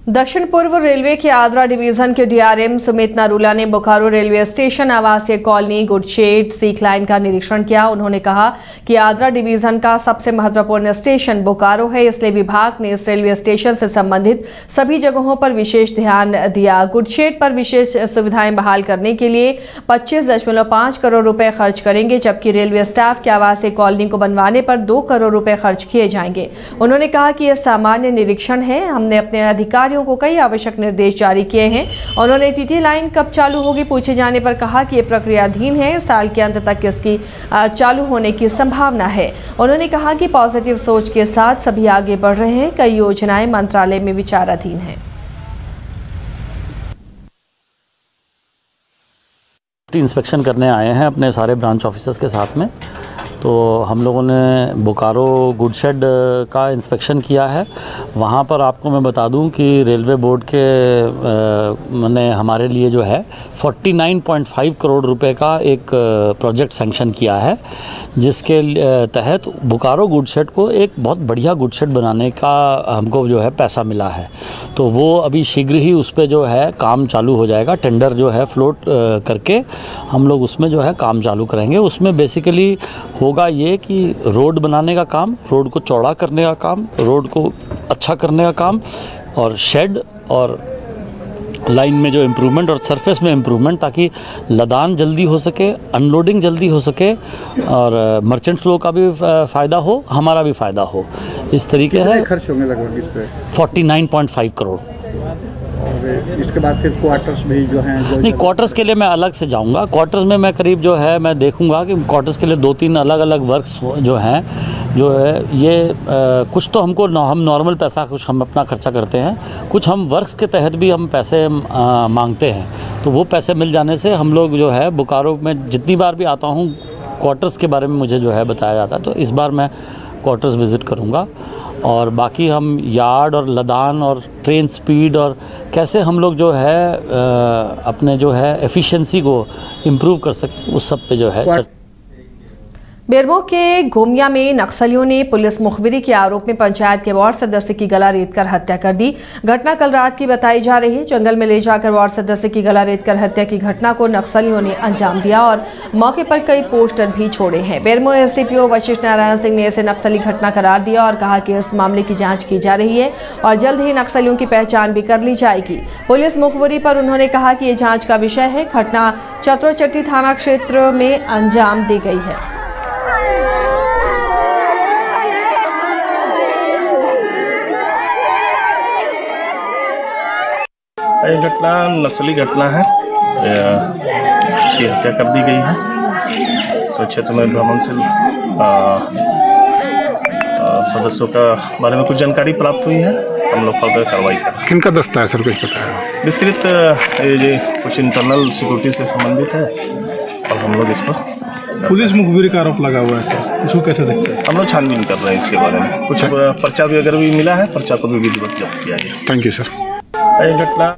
दक्षिण पूर्व रेलवे के आद्रा डिवीजन के डीआरएम सुमित नरूला ने बोकारो रेलवे स्टेशन आवासीय कॉलोनी गुडशेड सीख लाइन का निरीक्षण किया। उन्होंने कहा कि आद्रा डिवीजन का सबसे महत्वपूर्ण स्टेशन बोकारो है, इसलिए विभाग ने इस रेलवे स्टेशन से संबंधित सभी जगहों पर विशेष ध्यान दिया। गुडशेड पर विशेष सुविधाएं बहाल करने के लिए 25.5 करोड़ रुपए खर्च करेंगे, जबकि रेलवे स्टाफ के आवासीय कॉलोनी को बनवाने पर 2 करोड़ रुपए खर्च किए जाएंगे। उन्होंने कहा कि यह सामान्य निरीक्षण है, हमने अपने अधिकारियों को कई आवश्यक निर्देश जारी किए हैं। उन्होंने टीटी लाइन कब चालू होगी पूछे जाने पर कहा कि यह प्रक्रियाधीन है, साल के अंत तक इसकी चालू होने की संभावना है। उन्होंने कहा कि पॉजिटिव सोच के साथ सभी आगे बढ़ रहे हैं, कई योजनाएं मंत्रालय में विचाराधीन हैं। इंस्पेक्शन करने आए हैं अपने सारे ब्रांच ऑफिसर्स के साथ में, तो हम लोगों ने बोकारो गुडशेड का इंस्पेक्शन किया है। वहाँ पर आपको मैं बता दूं कि रेलवे बोर्ड के ने हमारे लिए जो है 49.5 करोड़ रुपए का एक प्रोजेक्ट सैंक्शन किया है, जिसके तहत बोकारो गुडशेड को एक बहुत बढ़िया गुडशेड बनाने का हमको जो है पैसा मिला है। तो वो अभी शीघ्र ही उस पर जो है काम चालू हो जाएगा। टेंडर जो है फ्लोट करके हम लोग उसमें जो है काम चालू करेंगे। उसमें बेसिकली होगा ये कि रोड बनाने का काम, रोड को चौड़ा करने का काम, रोड को अच्छा करने का काम, और शेड और लाइन में जो इम्प्रूवमेंट और सरफेस में इम्प्रूवमेंट, ताकि लदान जल्दी हो सके, अनलोडिंग जल्दी हो सके और मर्चेंट्स लोग का भी फ़ायदा हो, हमारा भी फ़ायदा हो। इस तरीके से खर्च होंगे लगभग इस पे 49.5 करोड़। और इसके बाद फिर क्वार्टर्स भी जो हैं नहीं, क्वार्टर्स के लिए मैं अलग से जाऊंगा। क्वार्टर्स में मैं करीब जो है मैं देखूंगा कि क्वार्टर्स के लिए 2-3 अलग अलग वर्क्स जो हैं, जो है ये कुछ तो हमको हम नॉर्मल पैसा कुछ हम अपना खर्चा करते हैं, कुछ हम वर्क्स के तहत भी हम पैसे मांगते हैं। तो वो पैसे मिल जाने से हम लोग जो है बोकारो में जितनी बार भी आता हूँ क्वार्टर्स के बारे में मुझे जो है बताया जाता है, तो इस बार मैं क्वार्टर्स विज़िट करूँगा। और बाकी हम यार्ड और लदान और ट्रेन स्पीड और कैसे हम लोग जो है अपने जो है एफिशिएंसी को इम्प्रूव कर सकें, उस सब पे जो है। बेरमो के घोमिया में नक्सलियों ने पुलिस मुखबिरी के आरोप में पंचायत के वार्ड सदस्य की गला रेतकर हत्या कर दी। घटना कल रात की बताई जा रही है। जंगल में ले जाकर वार्ड सदस्य की गला रेतकर हत्या की घटना को नक्सलियों ने अंजाम दिया और मौके पर कई पोस्टर भी छोड़े हैं। बेरमो एसडीपीओ वशिष्ठ नारायण सिंह ने इसे नक्सली घटना करार दिया और कहा कि इस मामले की जाँच की जा रही है और जल्द ही नक्सलियों की पहचान भी कर ली जाएगी। पुलिस मुखबिरी पर उन्होंने कहा कि ये जाँच का विषय है। घटना चतुरचट्टी थाना क्षेत्र में अंजाम दी गई है। ये घटना नक्सली घटना है, इसकी हत्या कर दी गई है। तो क्षेत्र में भ्रमण से सदस्यों का बारे में कुछ जानकारी प्राप्त हुई है, हम लोग फर्दर कार्रवाई करें। किनका दस्ता है सर, कुछ पता है? विस्तृत ये कुछ इंटरनल सिक्योरिटी से संबंधित है और हम लोग इस पर पुलिस मुखबिरी का आरोप लगा हुआ है, इसको कैसे देखते हैं? हम लोग छानबीन कर रहे हैं इसके बारे में। कुछ पर्चा भी अगर भी मिला है, पर्चा को भी विधिवत जब्त किया गया। Thank you sir. ये घटना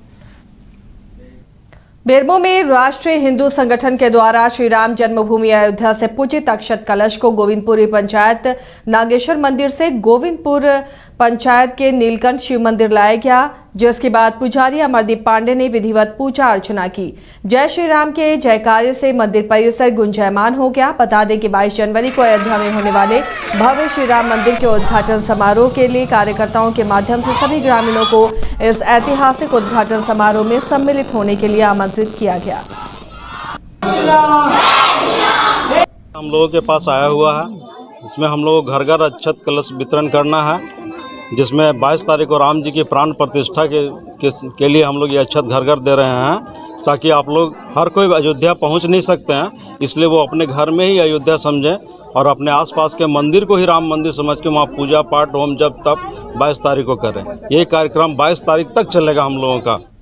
बेरमो में राष्ट्रीय हिंदू संगठन के द्वारा श्री राम जन्मभूमि अयोध्या से पूजित अक्षत कलश को गोविंदपुरी पंचायत नागेश्वर मंदिर से गोविंदपुर पंचायत के नीलकंठ शिव मंदिर लाया गया, जिसके बाद पुजारी अमरदीप पांडे ने विधिवत पूजा अर्चना की। जय श्री राम के जयकारे से मंदिर परिसर गुंजायमान हो गया। बता दें कि 22 जनवरी को अयोध्या में होने वाले भव्य श्री राम मंदिर के उद्घाटन समारोह के लिए कार्यकर्ताओं के माध्यम से सभी ग्रामीणों को इस ऐतिहासिक उद्घाटन समारोह में सम्मिलित होने के लिए आमंत्रित किया गया। हम लोगों के पास आया हुआ है, इसमें हम लोगों को घर घर अक्षत कलश वितरण करना है, जिसमें 22 तारीख को राम जी की प्राण प्रतिष्ठा के लिए हम लोग ये अक्षत घर घर दे रहे हैं, ताकि आप लोग हर कोई अयोध्या पहुंच नहीं सकते हैं, इसलिए वो अपने घर में ही अयोध्या समझें और अपने आसपास के मंदिर को ही राम मंदिर समझ के वहाँ पूजा पाठ होम जब तब 22 तारीख को करें। ये कार्यक्रम 22 तारीख तक चलेगा हम लोगों का।